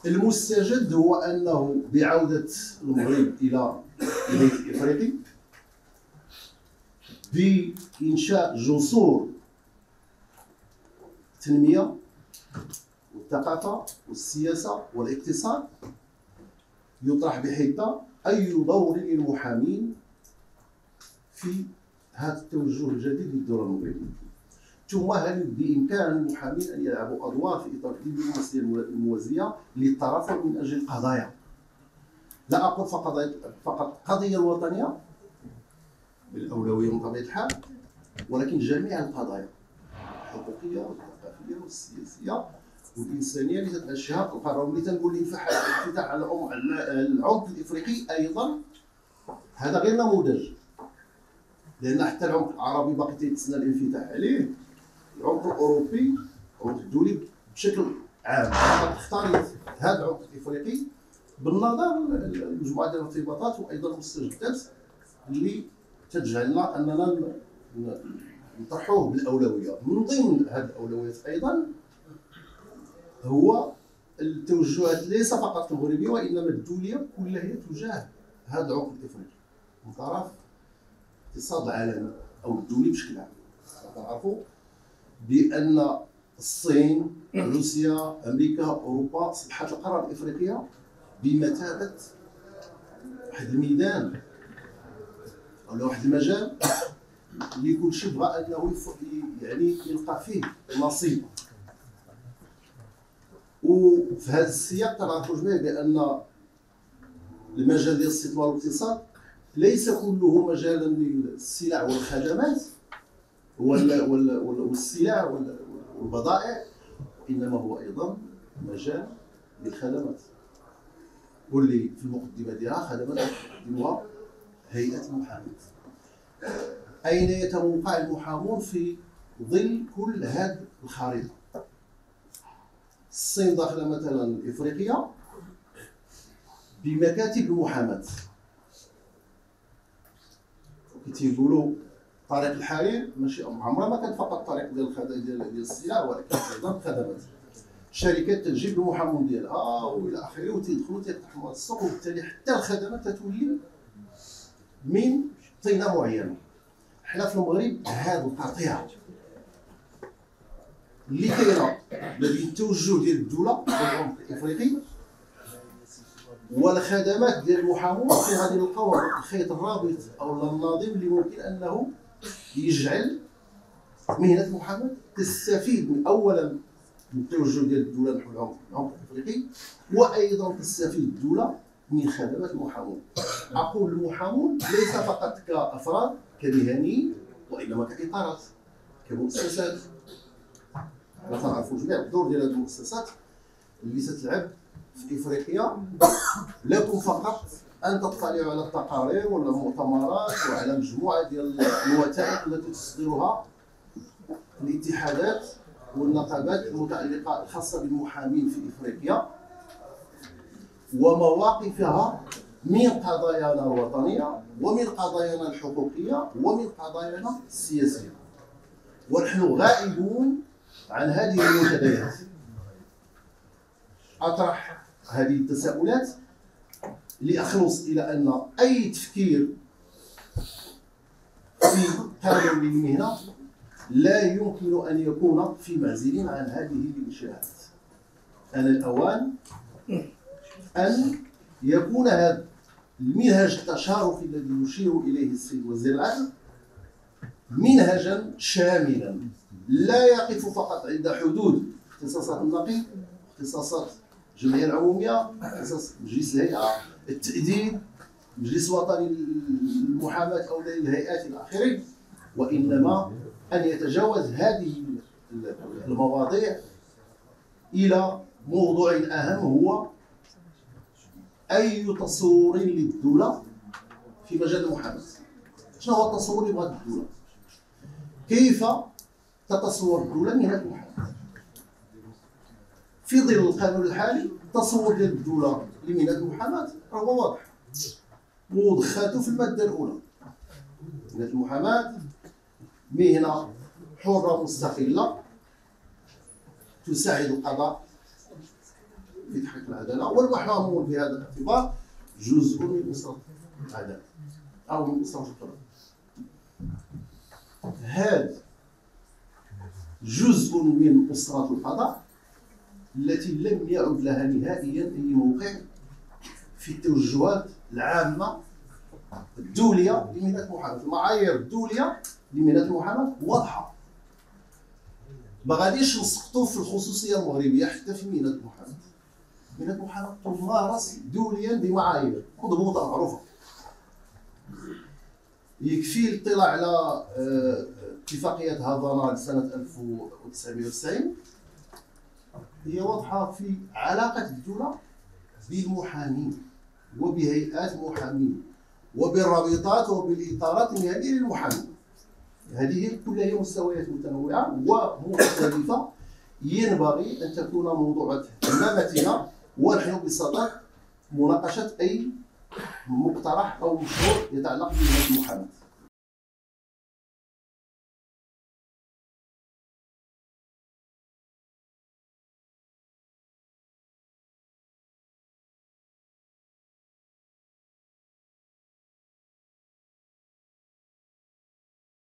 المستجد هو انه بعوده المغرب الى البيت الافريقي، بانشاء جسور التنميه والثقافه والسياسه والاقتصاد، يطرح بحده اي دور للمحامين في هذا التوجه الجديد للدوله المغربيه. ثم هل بامكان المحامين ان يلعبوا ادوار في اطار الدبلوماسيه الموازيه للترافع من اجل القضايا، لا اقول فقط القضيه الوطنيه بالاولويه من طبيعه الحال، ولكن جميع القضايا الحقوقيه والثقافيه والسياسيه والانسانيه اللي تتغشها القرار. اللي تنقول الانفتاح على العمق الافريقي ايضا هذا غير نموذج، لان حتى العمق العربي باقي تيتسنى الانفتاح عليه. العمق الاوروبي العمق الدولي بشكل عام تختلط هذا العمق الافريقي بالنظر لمجموعه ديال الارتباطات وايضا المستجدات اللي تجعلنا اننا نطرحوه بالاولويه. من ضمن هذه الاولويات ايضا هو التوجهات ليس فقط المغربيه وانما الدوليه كلها هي تجاه هذا العمق الافريقي من طرف الاقتصاد العالمي او الدولي بشكل عام. تعرفوا بان الصين، روسيا، امريكا، اوروبا اصبحت القاره الافريقيه بمثابه واحد الميدان او واحد المجال اللي كل شيء بغى انه يعني يلقى فيه نصيب. وفي هذا السياق تنعرفوا جميع بان المجال ديال الاستثمار والاقتصاد ليس كله مجالا للسلع والخدمات والسلع والبضائع، انما هو ايضا مجال للخدمات، واللي في المقدمه ديالها خدمات تقدمها هيئه المحاماه. اين يتوقع المحامون في ظل كل هذه الخريطه؟ الصين داخله مثلا افريقيا بمكاتب المحاماه، تيقولوا طريق الحرير ماشي عمرها ما كان فقط طريق ديال السلع، ولكن ايضا الخدمات. شركات تجيب المحامون ديالها والى اخره وتيدخلوا تيقتحموا السوق، وبالتالي حتى الخدمات تتولي من طينه معينه. حنا في المغرب هذا القطيع اللي كاينه ما بين التوجه ديال الدوله في العمق الافريقي والخدمات ديال المحامون، في غادي نلقاو الخيط الرابط او الناظم اللي ممكن انه يجعل مهنه المحاماه تستفيد من اولا من التوجه ديال الدوله نحو العمق الافريقي، وايضا تستفيد الدوله من خدمات المحامون. اقول المحامون ليس فقط كافراد كمهنيين، وانما كاطارات كمؤسسات. حنا كنعرفوا جميع الدور ديال هذه المؤسسات اللي تتلعب في افريقيا. لكم فقط ان تطلعوا على التقارير ولا المؤتمرات وعلى مجموعه ديال الوثائق التي تصدرها الاتحادات والنقابات المتعلقه الخاصه بالمحامين في افريقيا ومواقفها من قضايانا الوطنيه ومن قضايانا الحقوقيه ومن قضايانا السياسيه، ونحن غائبون عن هذه المنتديات. اطرح هذه التساؤلات لأخلص إلى أن أي تفكير في قانون للمهنة لا يمكن أن يكون في معزل عن هذه الإنشاءات. أن الأوان أن يكون هذا المنهج التشاركي الذي يشير إليه السيد وزير العدل منهجا شاملا لا يقف فقط عند حدود اختصاصات النقيب، اختصاصات الجمعيه العموميه، اختصاص مجلس الهيئه، التأديب، مجلس وطني للمحاماه او للهيئات الى اخره، وانما ان يتجاوز هذه المواضيع الى موضوع اهم هو اي تصور للدوله في مجال المحاماه. شنو هو التصور اللي بغات الدوله؟ كيف تتصور الدوله مهنه المحاماه؟ في ظل القانون الحالي التصور ديال الدوله لمهنه المحاماه هو واضح وضخاته في الماده الاولى. مهنه المحاماه مهنه حره مستقله تساعد القضاء في تحقيق العداله العدالة، والمحامون في هذا الاعتبار جزء من أسرة العدالة أو من أسرة القضاء. هذا جزء من أسرة القضاء التي لم يعد لها نهائيا أي موقع في التوجهات العامة الدولية لمهنة المحاماة. المعايير الدولية لمهنة المحاماة واضحة، ما غاديش نسقطوا في الخصوصية المغربية حتى في مهنة المحاماة. مهنة المحاماة تمارس دوليا بمعايير مضبوطة معروفة. يكفي الاطلاع على اتفاقية هافانا لسنة 1990، هي واضحة في علاقة الدولة بالمحامين وبهيئات المحامين وبالرابطات وبالإطارات المهنية للمحامين. هذه كلها هي مستويات متنوعة ومختلفة ينبغي أن تكون موضوعات أمامتنا ونحن بصدد مناقشة أي مقترح أو مشروع يتعلق بمهنة المحاماة.